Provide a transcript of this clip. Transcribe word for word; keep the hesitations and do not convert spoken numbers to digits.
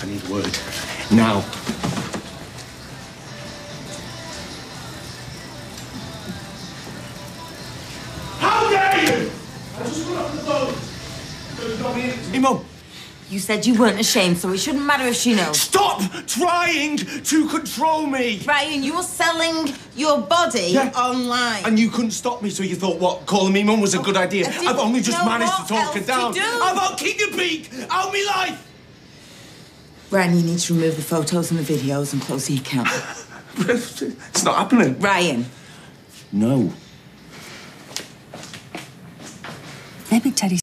need a word. Now. How dare you! I just got off the boat. Hey, Mum. You said you weren't ashamed, so it shouldn't matter if she knows. Stop trying to control me! Ryan, you're selling your body yeah. online. And you couldn't stop me, so you thought, what, calling me Mum was a good idea? I've only just managed to talk her down. To do? How about keep your peak out me life? Ryan, you need to remove the photos and the videos and close the account. It's not happening. Ryan. No. Maybe Teddy